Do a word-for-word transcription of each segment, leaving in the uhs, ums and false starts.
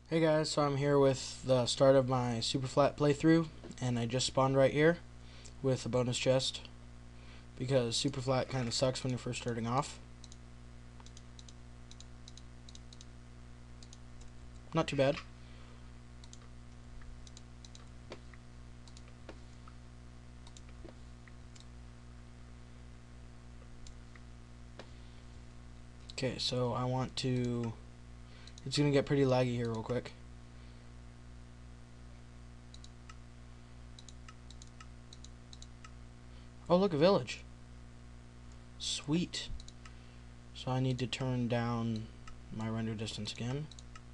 Hey guys, so I'm here with the start of my super flat playthrough, and I just spawned right here with a bonus chest because super flat kind of sucks when you're first starting off. Not too bad. Okay, so I want to... It's going to get pretty laggy here real quick. Oh, look, a village. Sweet. So I need to turn down my render distance again.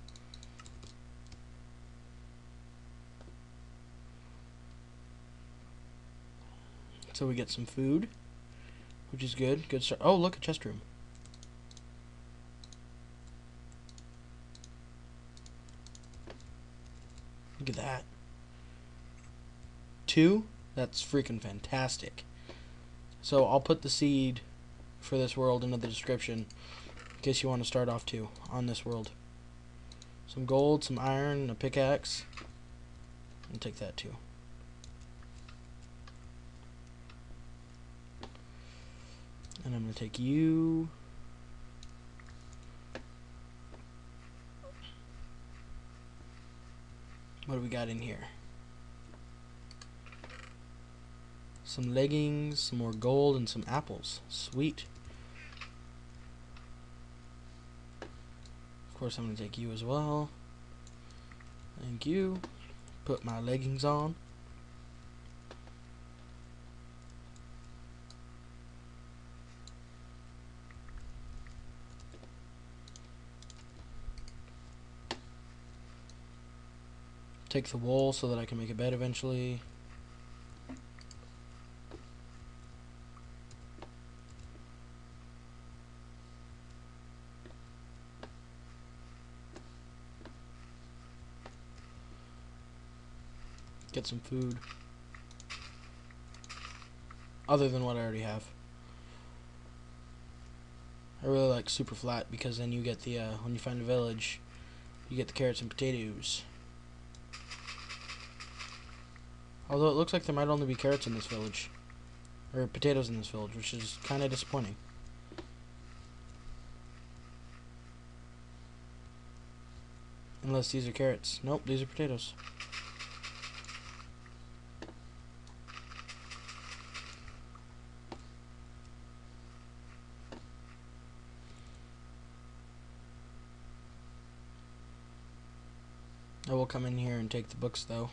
So we get some food, which is good. Good start. Oh, look, a chest room. Look at that. Two? That's freaking fantastic. So I'll put the seed for this world into the description in case you want to start off too on this world. Some gold, some iron, a pickaxe. I'll take that too. And I'm going to take you. What do we got in here? Some leggings, some more gold, and some apples. Sweet. Of course, I'm going to take you as well. Thank you. Put my leggings on. Take the wool so that I can make a bed eventually. Get some food. Other than what I already have. I really like super flat because then you get the, uh, when you find a village, you get the carrots and potatoes. Although it looks like there might only be carrots in this village. Or potatoes in this village, which is kind of disappointing. Unless these are carrots. Nope, these are potatoes. I will come in here and take the books though.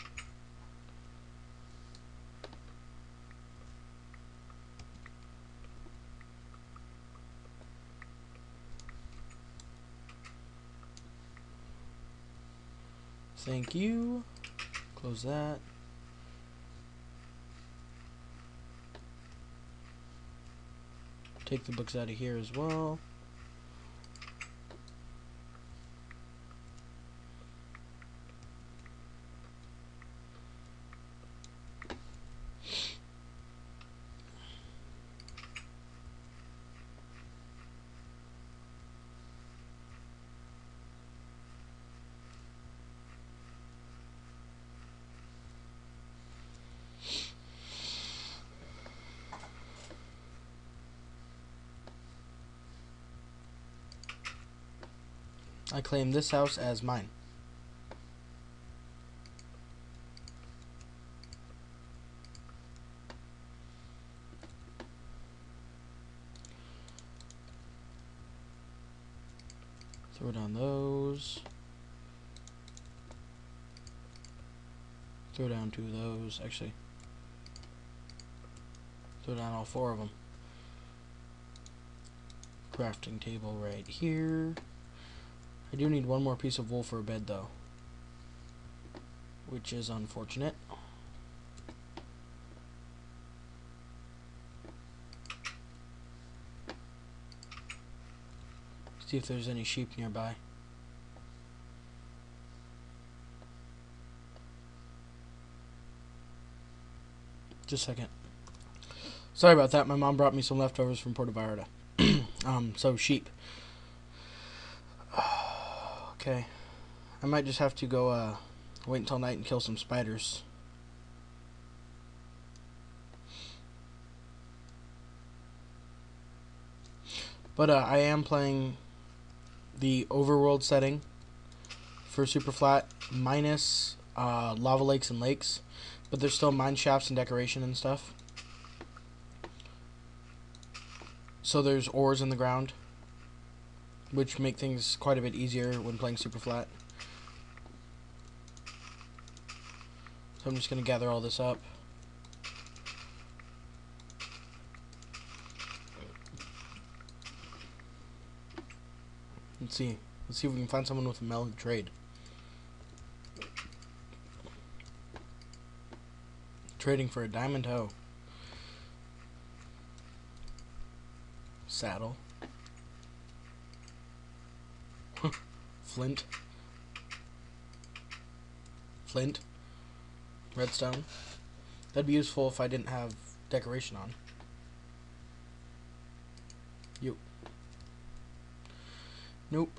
Thank you. Close that. Take the books out of here as well. I claim this house as mine. Throw down those. Throw down two of those. Actually, throw down all four of them. Crafting table right here. I do need one more piece of wool for a bed though, which is unfortunate. See if there's any sheep nearby. Just a second. Sorry about that. My mom brought me some leftovers from Puerto Vallarta. um, so sheep. Okay. I might just have to go uh, wait until night and kill some spiders. But uh, I am playing the overworld setting for Super Flat, minus uh, lava lakes and lakes, but there's still mine shafts and decoration and stuff. So there's ores in the ground, which make things quite a bit easier when playing Super Flat. So I'm just going to gather all this up. Let's see. Let's see if we can find someone with a melon to trade. Trading for a diamond hoe. Saddle. Flint. Flint. Redstone. That'd be useful if I didn't have decoration on. You. Nope.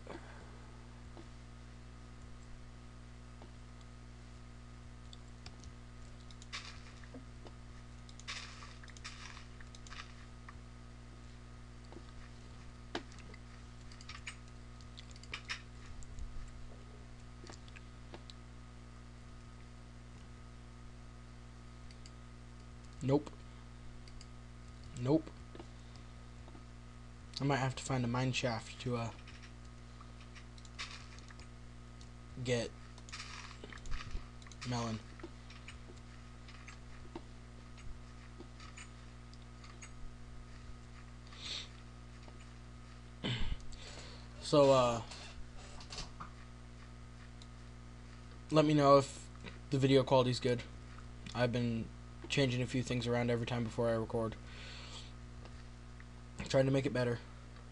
Nope. Nope. I might have to find a mine shaft to uh get melon. So uh let me know if the video quality's good. I've been changing a few things around every time before I record. Trying to make it better.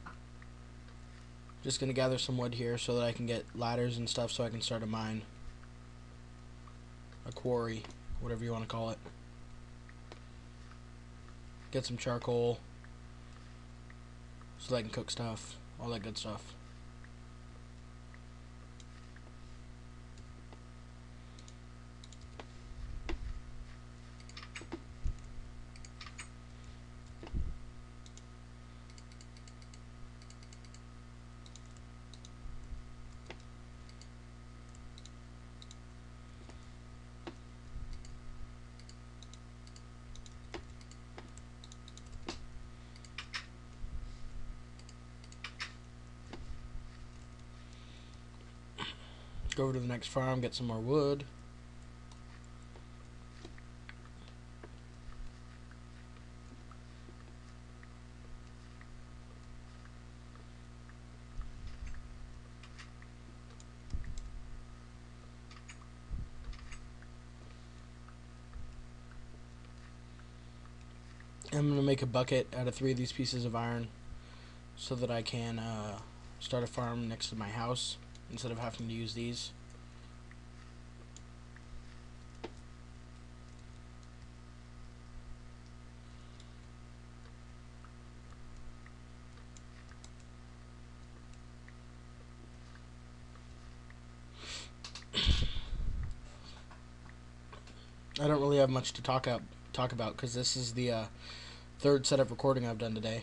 Just gonna gather some wood here so that I can get ladders and stuff so I can start a mine. A quarry, whatever you want to call it. Get some charcoal so that I can cook stuff, all that good stuff. Go over to the next farm, get some more wood. I'm going to make a bucket out of three of these pieces of iron so that I can uh, start a farm next to my house instead of having to use these. I don't really have much to talk up talk about because this is the uh, third set of recording I've done today.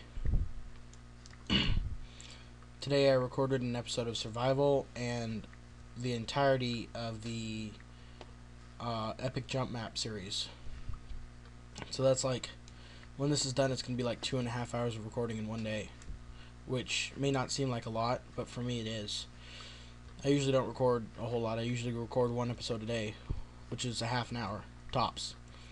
Today I recorded an episode of Survival and the entirety of the uh, Epic Jump Map series. So that's like, when this is done, it's going to be like two and a half hours of recording in one day, which may not seem like a lot, but for me it is. I usually don't record a whole lot. I usually record one episode a day, which is a half an hour, tops.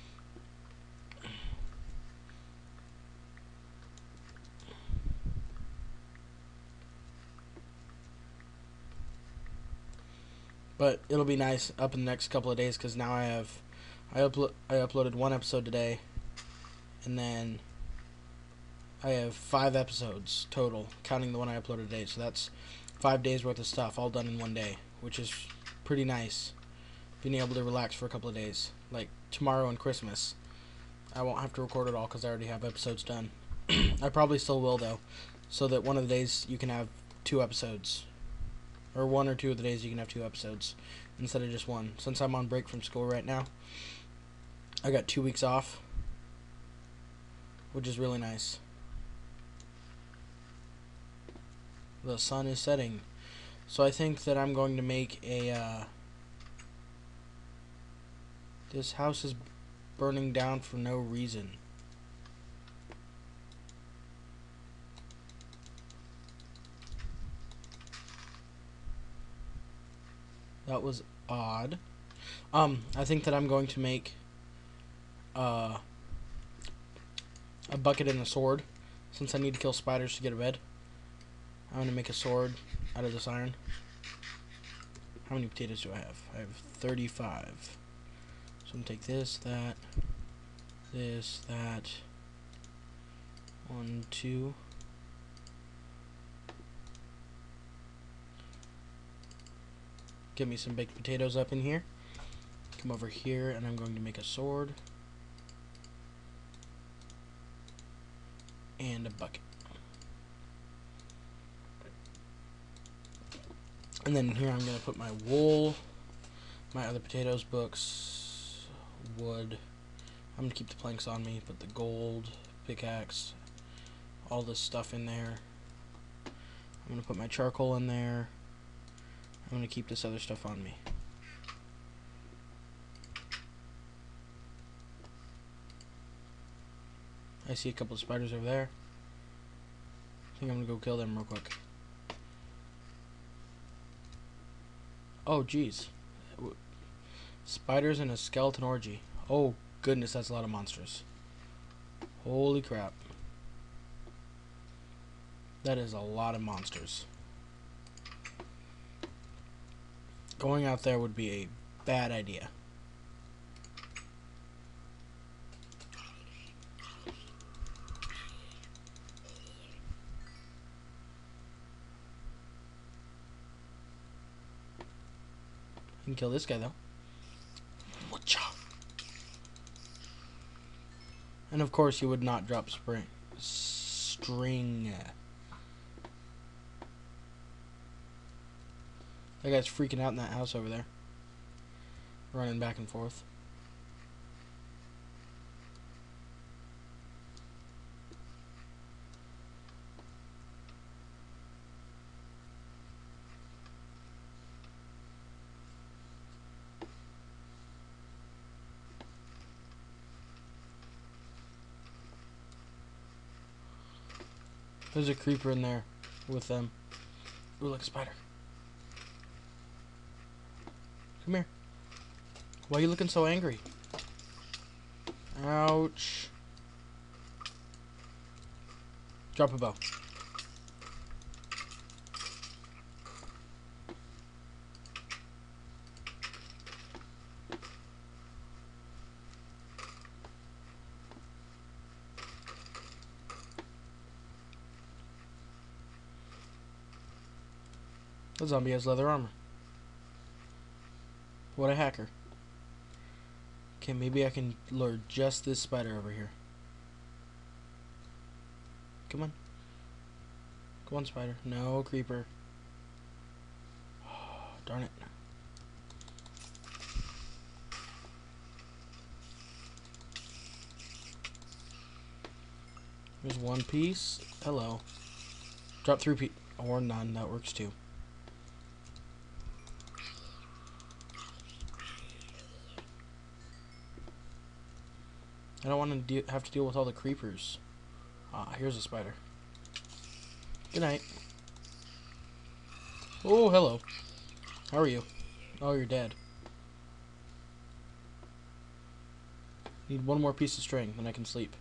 But it'll be nice up in the next couple of days because now I have, I uplo I uploaded one episode today, and then I have five episodes total, counting the one I uploaded today. So that's five days worth of stuff all done in one day, which is pretty nice. Being able to relax for a couple of days, like tomorrow and Christmas. I won't have to record it all because I already have episodes done. I probably still will though, so that one of the days you can have two episodes. or one or two of the days you can have two episodes instead of just one. Since I'm on break from school right now, I got two weeks off, which is really nice. The sun is setting, so I think that I'm going to make a uh, this house is burning down for no reason. That was odd. Um, I think that I'm going to make uh, a bucket and a sword, since I need to kill spiders to get a bed. I'm going to make a sword out of this iron. How many potatoes do I have? I have thirty-five. So I'm going to take this, that, this, that, one, two. Get me some baked potatoes up in here. Come over here, and I'm going to make a sword and a bucket. And then here I'm going to put my wool, my other potatoes, books, wood. I'm going to keep the planks on me, put the gold, pickaxe, all this stuff in there. I'm going to put my charcoal in there. I'm going to keep this other stuff on me. I see a couple of spiders over there. I think I'm going to go kill them real quick. Oh, jeez. Spiders in a skeleton orgy. Oh, goodness, that's a lot of monsters. Holy crap. That is a lot of monsters. Going out there would be a bad idea. You can kill this guy though. And of course you would not drop spring string. That guy's freaking out in that house over there. Running back and forth. There's a creeper in there with them. Ooh, look, a spider. Come here. Why are you looking so angry? Ouch. Drop a bow. The zombie has leather armor. What a hacker. Okay, maybe I can lure just this spider over here. Come on. Come on, spider. No, creeper. Oh, darn it. There's one piece. Hello. Drop three pieces. Or none. That works too. I don't want to de have to deal with all the creepers. Ah, here's a spider. Good night. Oh, hello. How are you? Oh, you're dead. Need one more piece of string, then I can sleep.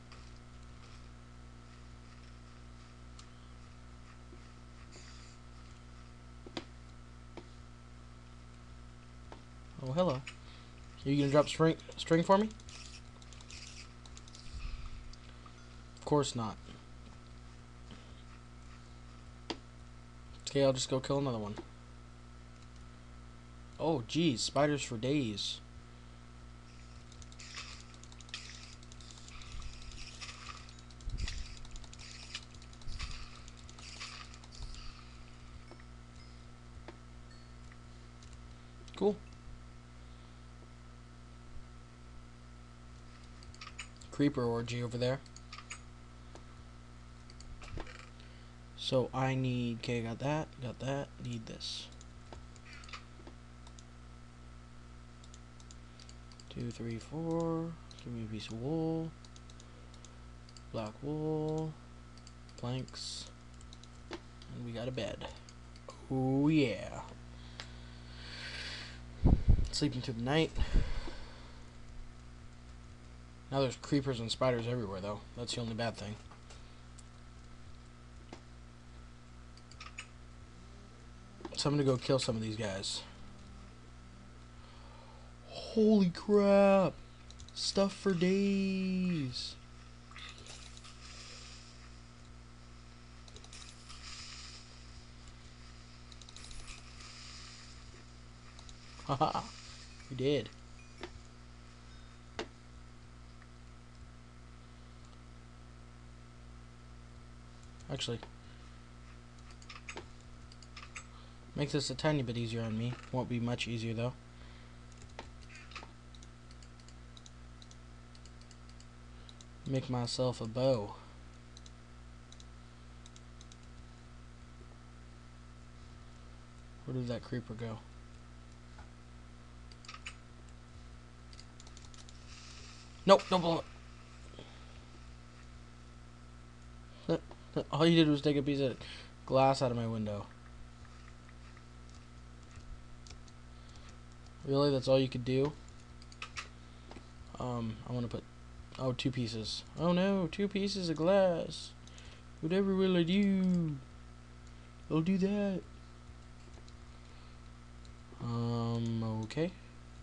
Oh, hello. Are you gonna drop string string for me? Of course not. Okay, I'll just go kill another one. Oh, geez, spiders for days. Cool. Creeper orgy over there. So I need, okay, got that, got that, need this. Two, three, four, give me a piece of wool, black wool, planks, and we got a bed. Oh yeah. Sleeping through the night. Now there's creepers and spiders everywhere though, that's the only bad thing. So I'm gonna go kill some of these guys. Holy crap! Stuff for days! Haha! We did. Actually, make this a tiny bit easier on me. Won't be much easier though. Make myself a bow. Where did that creeper go? Nope, don't blow it. All you did was take a piece of glass out of my window. Really? That's all you could do? Um, I want to put... Oh, two pieces. Oh no, two pieces of glass. Whatever will I do? I'll do that. Um, okay.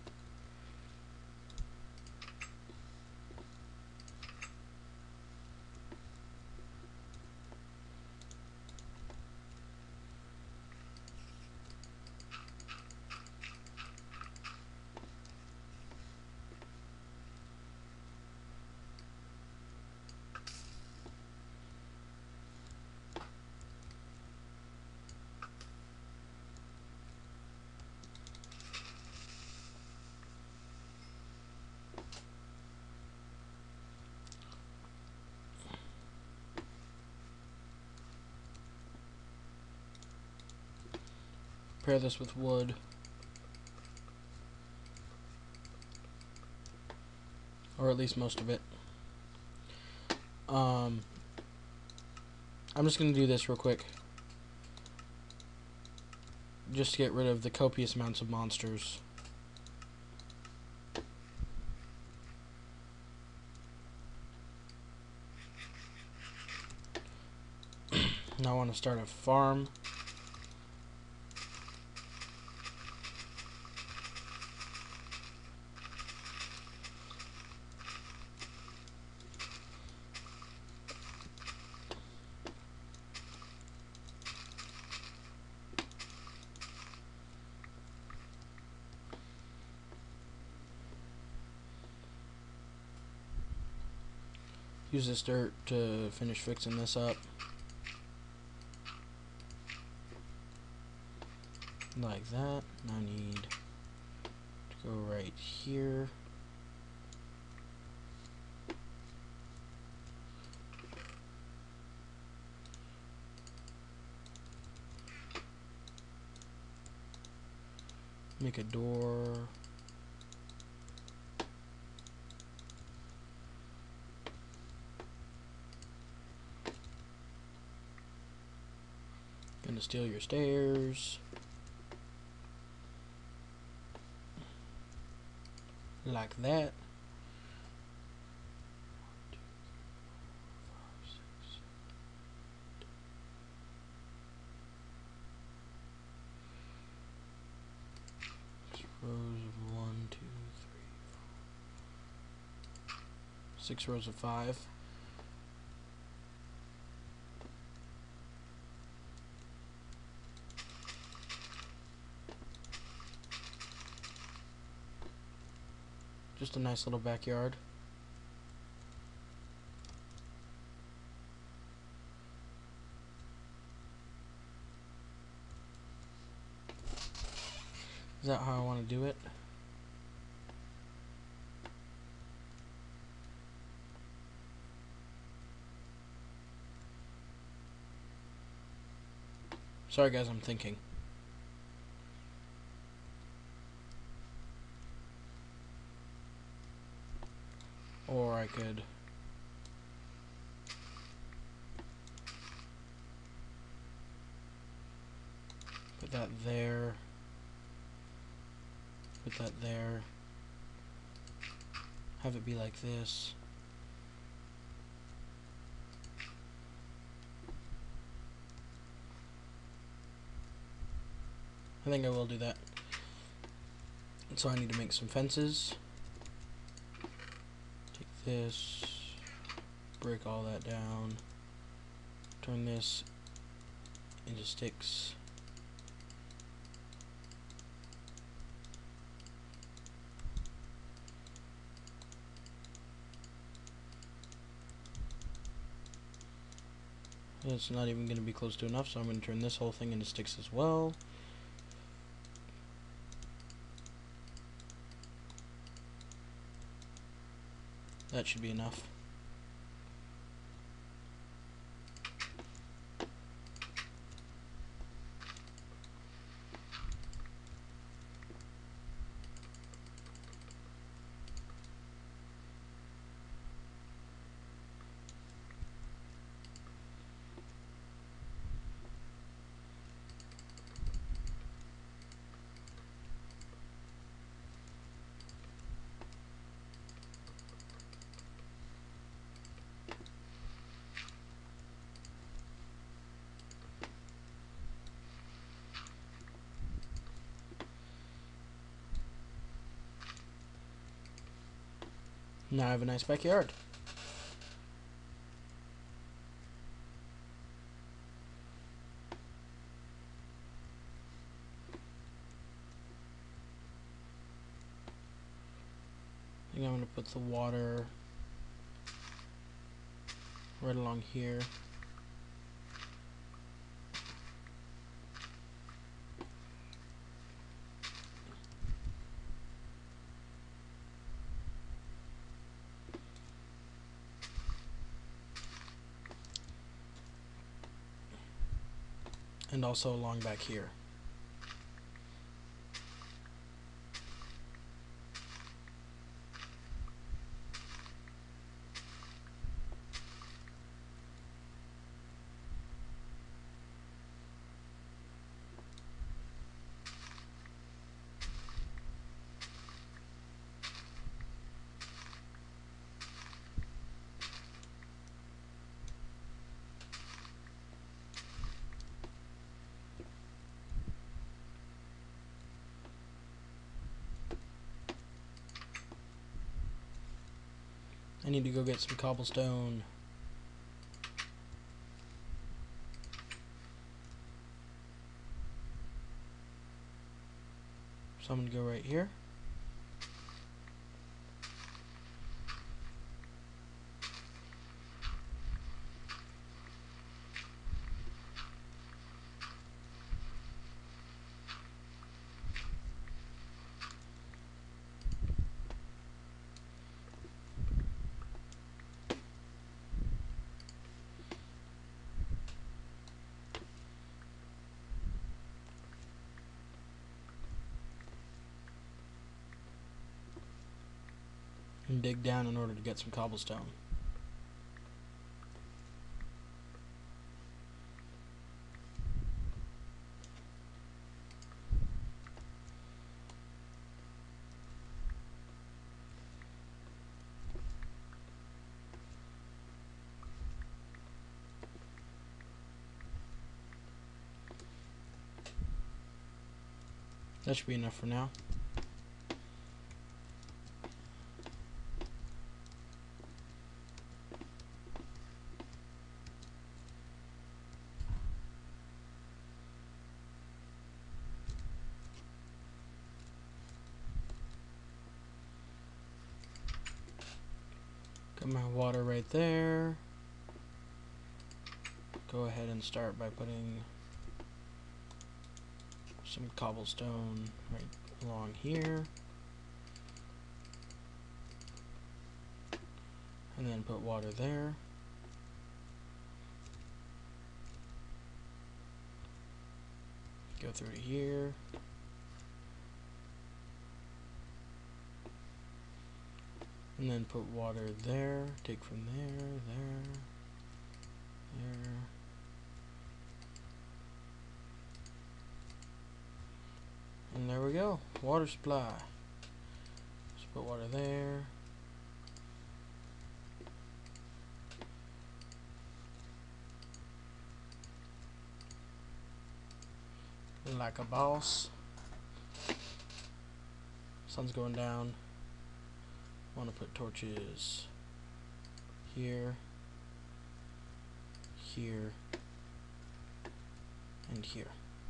Pair this with wood. Or at least most of it. Um, I'm just going to do this real quick. Just to get rid of the copious amounts of monsters. Now I want to start a farm. Use this dirt to finish fixing this up. Like that. I need to go right here. Make a door. Gonna steal your stairs. Like that. Rows of one, two, three, four. Six rows of five. Just a nice little backyard. Is that how I want to do it? Sorry guys, I'm thinking. Or I could put that there, put that there, have it be like this. I think I will do that. So I need to make some fences. Take this, break all that down, turn this into sticks. It's not even going to be close to enough, so I'm going to turn this whole thing into sticks as well. That should be enough. Now I have a nice backyard. I think I'm going to put the water right along here. And also along back here. I need to go get some cobblestone. So I'm going to go right here. And dig down in order to get some cobblestone. That should be enough for now. Got my water right there. Go ahead and start by putting some cobblestone right along here. And then put water there. Go through to here. And then put water there. Take from there, there, there. And there we go. Water supply. Just put water there. Like a boss. Sun's going down. Want to put torches here, here, and here.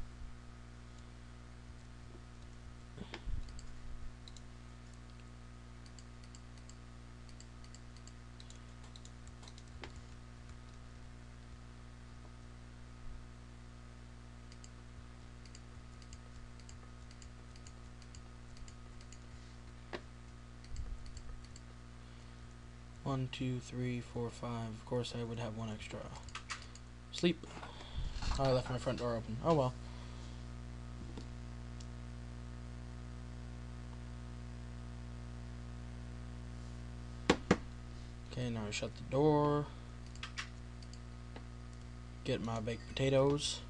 One, two, three, four, five. Of course, I would have one extra. Sleep. Oh, I left my front door open. Oh well. Okay, now I shut the door. Get my baked potatoes.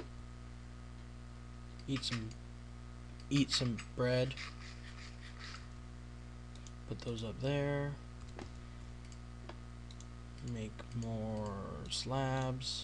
Eat some. Eat some bread. Put those up there. Make more slabs.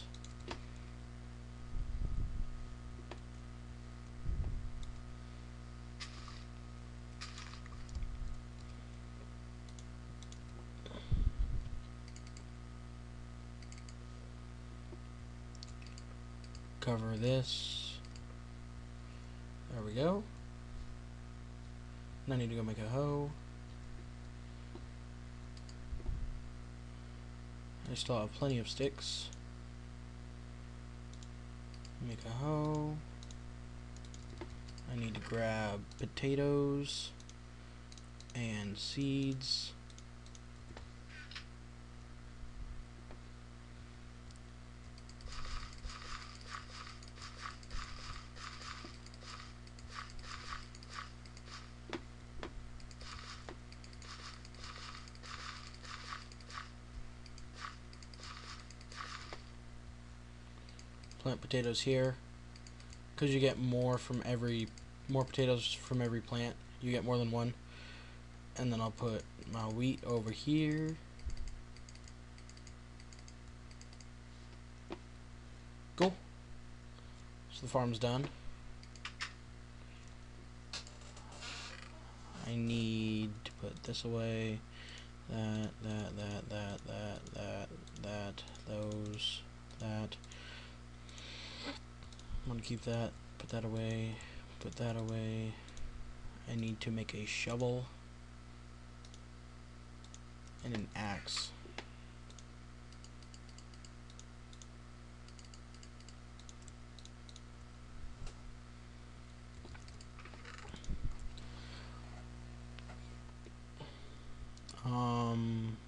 Cover this. There we go. And I need to go make a hoe. I still have plenty of sticks. Make a hoe. I need to grab potatoes and seeds. Plant potatoes here, because you get more from every more potatoes from every plant. You get more than one. And then I'll put my wheat over here. Cool. So the farm's done. I need to put this away. That, that, that, that, that, that, that, those, that. I'm gonna keep that, put that away, put that away. I need to make a shovel and an axe. Um,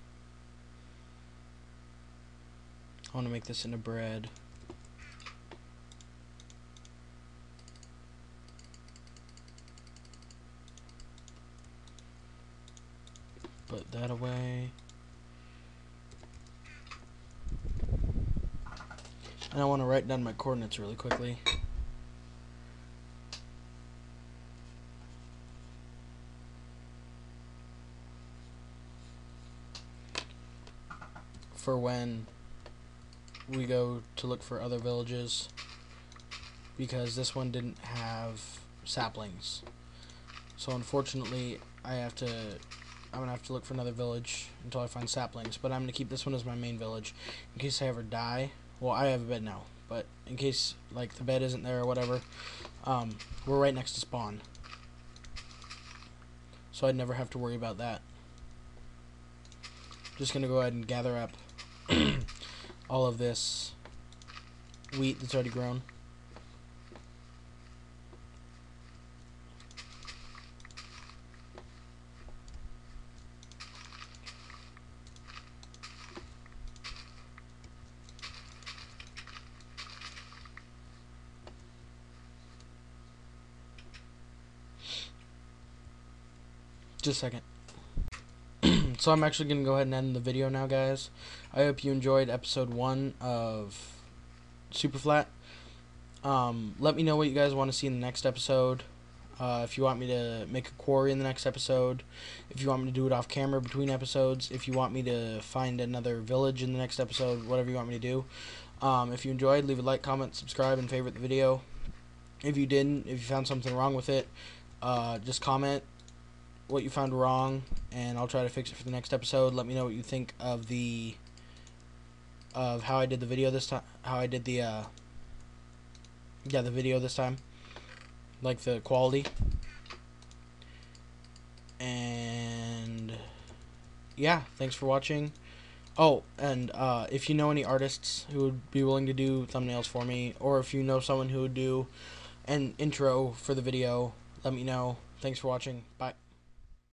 I want to make this into bread. Put that away. And I want to write down my coordinates really quickly. For when we go to look for other villages, because this one didn't have saplings. So unfortunately, I have to I'm gonna have to look for another village until I find saplings, but I'm gonna keep this one as my main village in case I ever die. Well, I have a bed now, but in case like the bed isn't there or whatever, um, we're right next to spawn, so I'd never have to worry about that. Just gonna go ahead and gather up all of this wheat that's already grown. Just a second. So I'm actually going to go ahead and end the video now, guys. I hope you enjoyed episode one of Superflat. Um, let me know what you guys want to see in the next episode. Uh, if you want me to make a quarry in the next episode. If you want me to do it off camera between episodes. If you want me to find another village in the next episode. Whatever you want me to do. Um, if you enjoyed, leave a like, comment, subscribe, and favorite the video. If you didn't, if you found something wrong with it, uh, just comment what you found wrong, and I'll try to fix it for the next episode. Let me know what you think of the of how I did the video this time. How I did the uh, yeah the video this time, like the quality. And yeah, thanks for watching. Oh, and uh, if you know any artists who would be willing to do thumbnails for me, or if you know someone who would do an intro for the video, let me know. Thanks for watching. Bye.